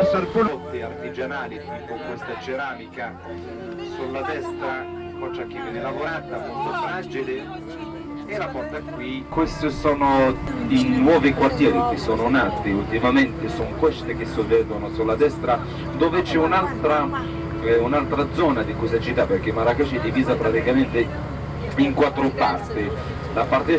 prodotti artigianali tipo questa ceramica sulla destra, cosa che viene lavorata molto fragile, e la porta qui. Questi sono i nuovi quartieri che sono nati ultimamente, sono questi che si vedono sulla destra, dove c'è un'altra zona di questa città, perché Marrakech è divisa praticamente in 4 parti. La parte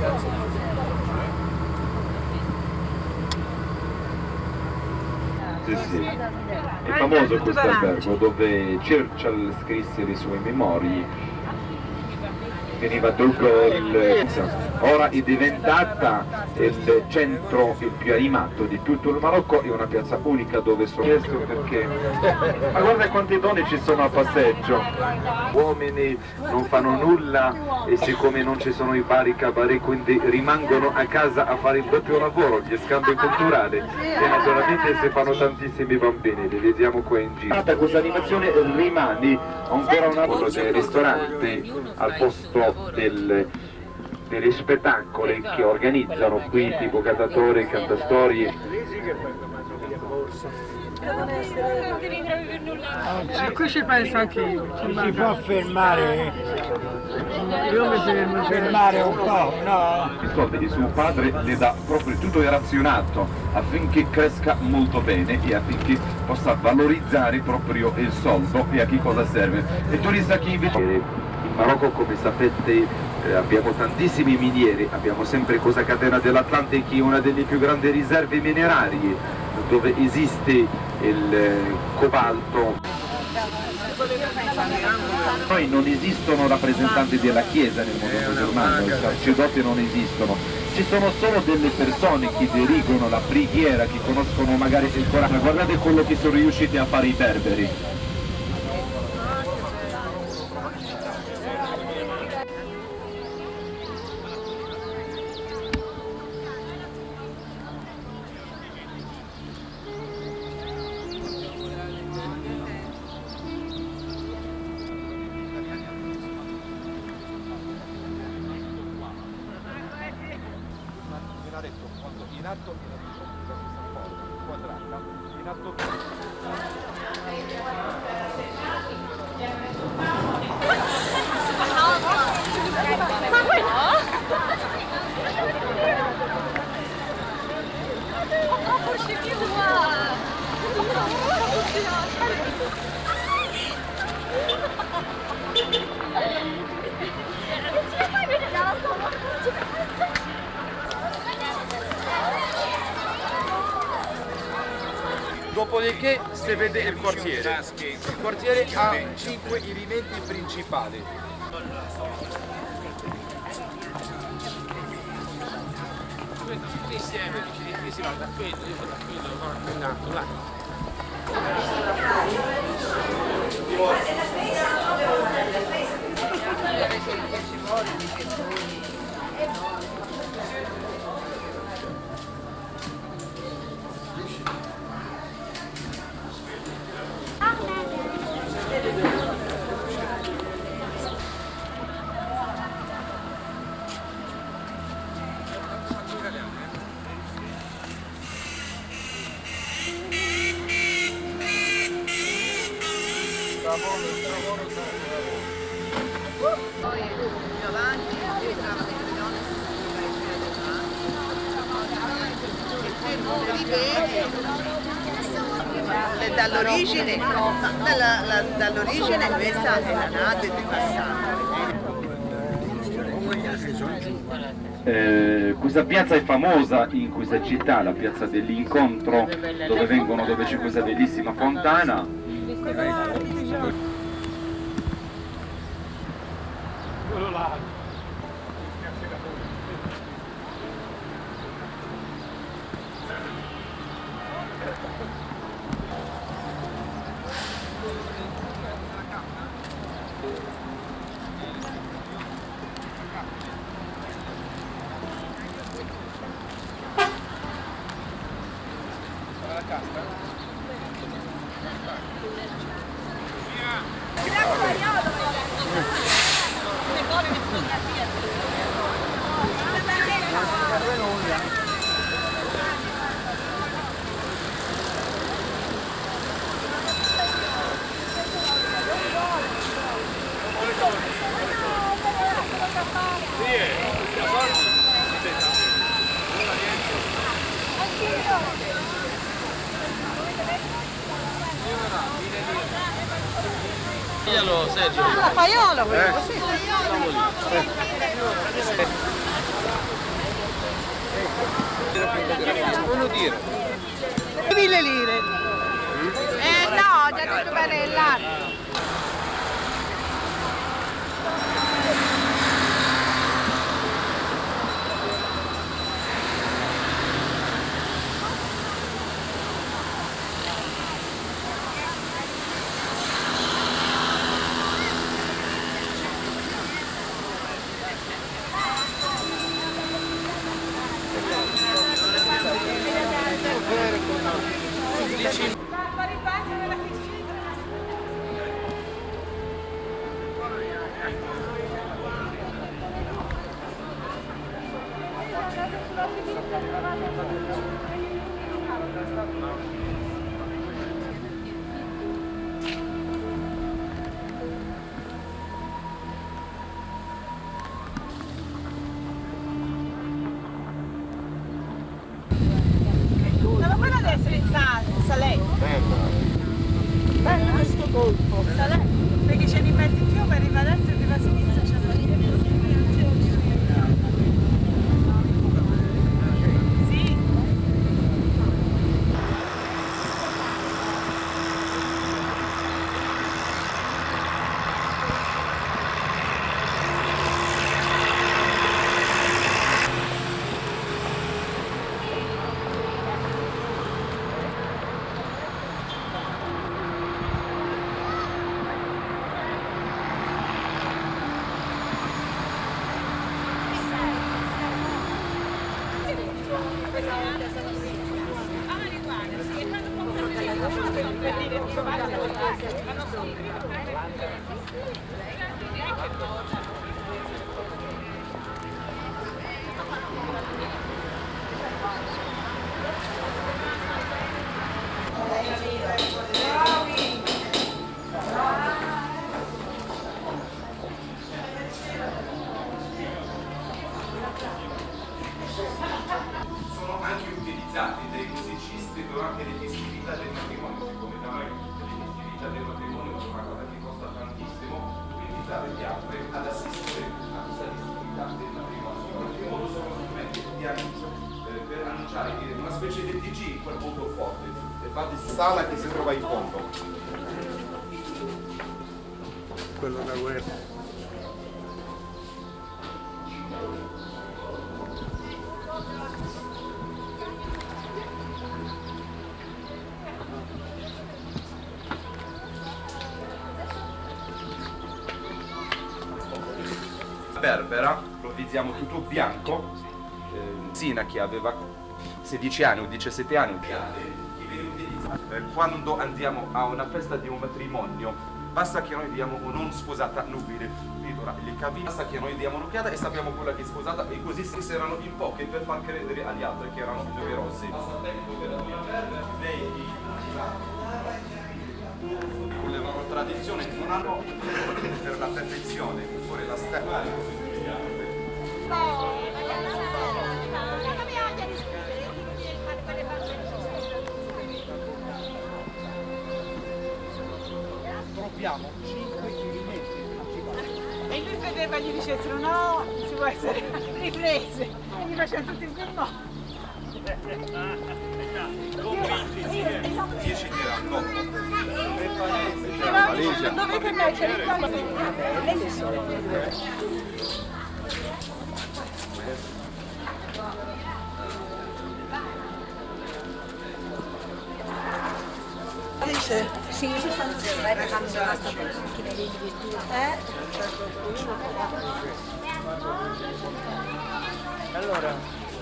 sì. È famoso questo albergo dove Churchill scrisse le sue memorie, veniva tutto ora è diventata il centro il più animato di tutto il Marocco, è una piazza unica dove sono chiesto perché ma guarda quante donne ci sono a passeggio, uomini non fanno nulla e siccome non ci sono i bar, i cabaret, quindi rimangono a casa a fare il doppio lavoro, gli scambi culturali, e naturalmente si fanno tantissimi bambini, li vediamo qua in giro. Questa animazione rimane ancora una volta dei ristoranti al posto degli spettacoli che organizzano qui, tipo cantatori, cantastorie. Qui ci penso anch'io. Si può fermare? Io mi fermo. Fermare un po', no? I soldi di suo padre le dà proprio tutto razionato affinché cresca molto bene e affinché possa valorizzare proprio il soldo e a che cosa serve. E tu sa che invece in Marocco, come sapete, abbiamo tantissimi minieri, abbiamo sempre questa catena dell'Atlante che è una delle più grandi riserve minerarie, dove esiste il cobalto. Poi non esistono rappresentanti della Chiesa nel mondo musulmano, i sacerdoti non esistono, ci sono solo delle persone che dirigono la preghiera, che conoscono magari il Corano. Guardate quello che sono riusciti a fare i berberi. In atto quadrata, in atto Dopodiché si vede il quartiere. Il quartiere ha 5 elementi principali. Tutti insieme, si va da quello, in alto, là. Poi più avanti, dall'origine questa è la nave di passaggio. Questa piazza è famosa in questa città, la piazza dell'incontro, dove c'è questa bellissima fontana. Quello là. Piglialo Sergio. La paiola quello, sì. Non dire. 1000 lire. No, già detto bene l'anno. Ma quello deve essere Salè. Bello questo colpo. Salè. Perché c'è in mezzo in fiume, arriva a destra e arriva a sinistra, c'è la linea. Sì. Sono anche utilizzati dai musicisti durante le festività del matrimonio, siccome da noi le festività del matrimonio sono una cosa che costa tantissimo, utilizzare gli altri ad assistere a questa festività del matrimonio. In qualche modo sono strumenti di annuncio per annunciare una specie di TG in quel punto forte. Infatti sala che si trova in fondo. Quello da guerra. Berbera, lo vediamo tutto bianco, Sina che aveva 16 anni o 17 anni, quando andiamo a una festa di un matrimonio, basta che noi diamo un non sposata nubile, basta che noi diamo un'occhiata e sappiamo quella che è sposata e così si erano in pochi per far credere agli altri che erano numerosi. Con le loro tradizioni non hanno per la perfezione, fuori la stella. Troviamo 5 rimetti. E lui vedeva e gli dicessero no, si può essere riprese. E gli facevano tutti il film. 10 diranno. Dovete mettere sì, si fanno Allora,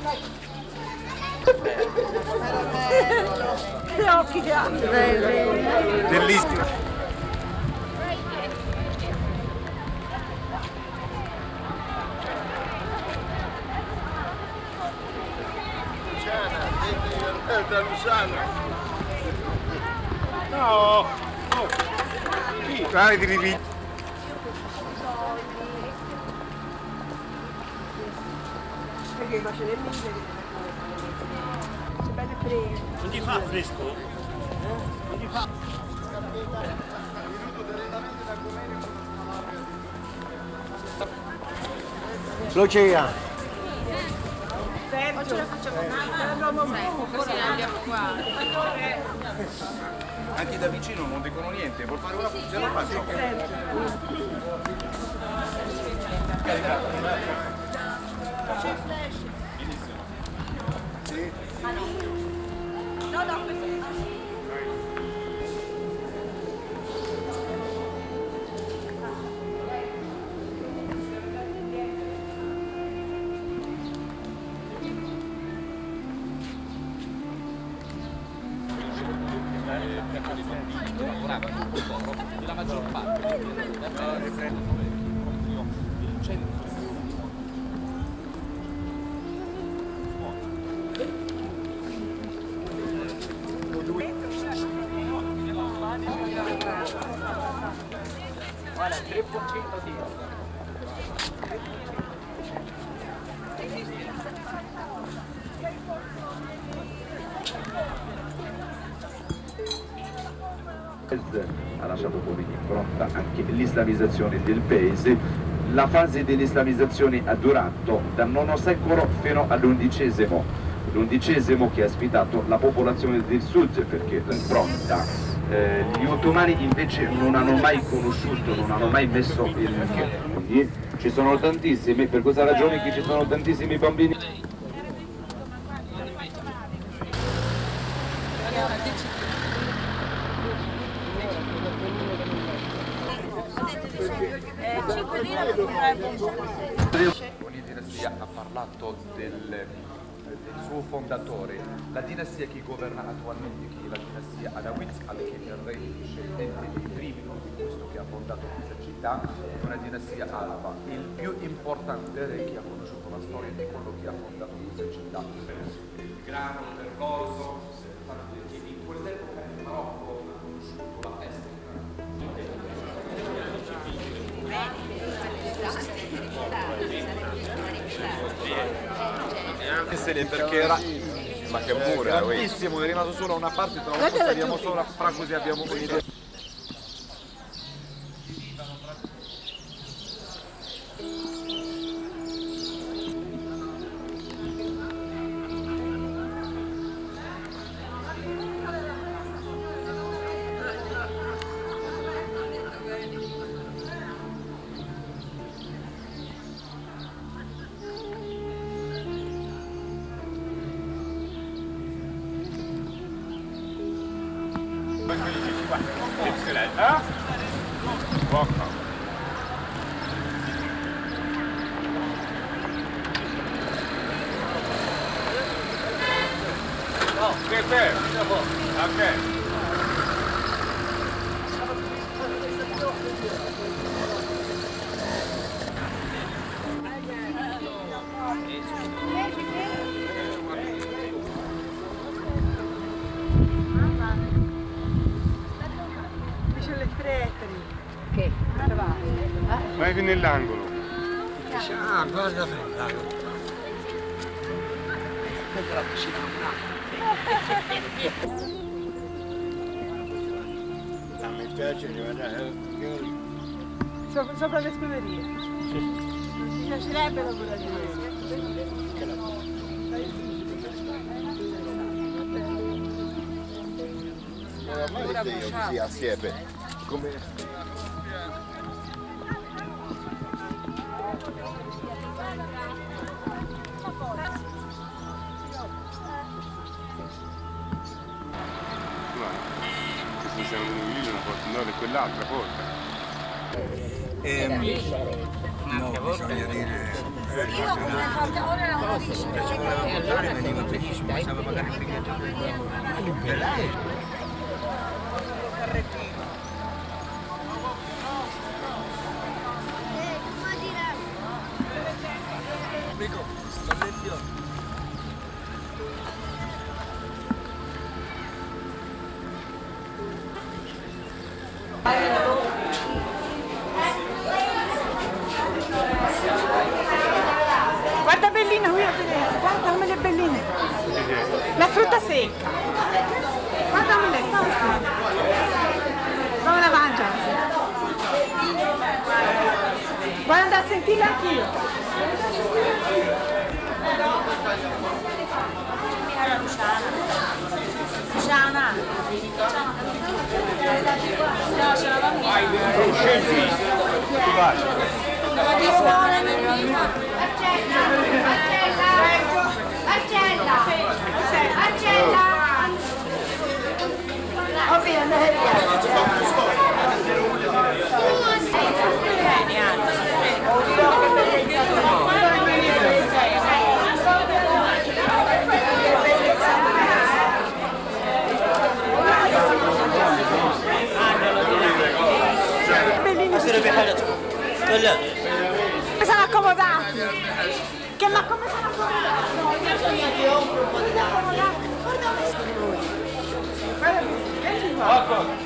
che occhi che ha. Bellissimo. da Luciana. No! Oh! Chi? Dai, di Perché faccio le mille. C'è belle prese. Non ti fa fresco? Non ti fa? L'oceano. Sergio, ce la facciamo così ne abbiamo qua. Anche da vicino non dicono niente, vuol fare una ce la faccio. Sì. No, no, questo la maggior parte il centro. Guarda, 3% di ha lasciato poi in impronta anche l'islamizzazione del paese. La fase dell'islamizzazione ha durato dal IX secolo fino all'undicesimo, l'undicesimo che ha ospitato la popolazione del sud, perché l'impronta gli ottomani invece non hanno mai conosciuto, non hanno mai messo il... Ci sono tantissimi, per questa ragione che ci sono tantissimi bambini. Ogni dinastia ha parlato del suo fondatore. La dinastia che governa attualmente, che è la dinastia Alawid, che è il re discendente dei primi di questo che ha fondato questa città, è una dinastia araba, il più importante re che ha conosciuto la storia di quello che ha fondato questa città. Il grano, l'orzo, perché in quell'epoca il Marocco ha conosciuto la peste. Perché era ma che muro grandissimo, è rimasto solo una parte, abbiamo solo fra così abbiamo un'idea. Vai nell'angolo. Ah, guarda l'angolo. A me piace arrivare sopra le scuderie. Mi piacerebbero quella di Io così assieme come siamo venuti una porta, no, di quell'altra porta. No, bisogna dire veniva benissimo, stava magari il biglietto Guarda bellina qui a vedere, guarda come le belline. La frutta secca. Guarda come le sta. Come la mangiano? Vuoi andare a sentirla anch'io? Luciana. No, c'è la bambina. Tu vai. Accetta. Ovvio, andare come sono accomodati? Che ma come sono accomodati?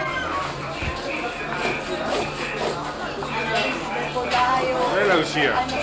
Bella Lucia.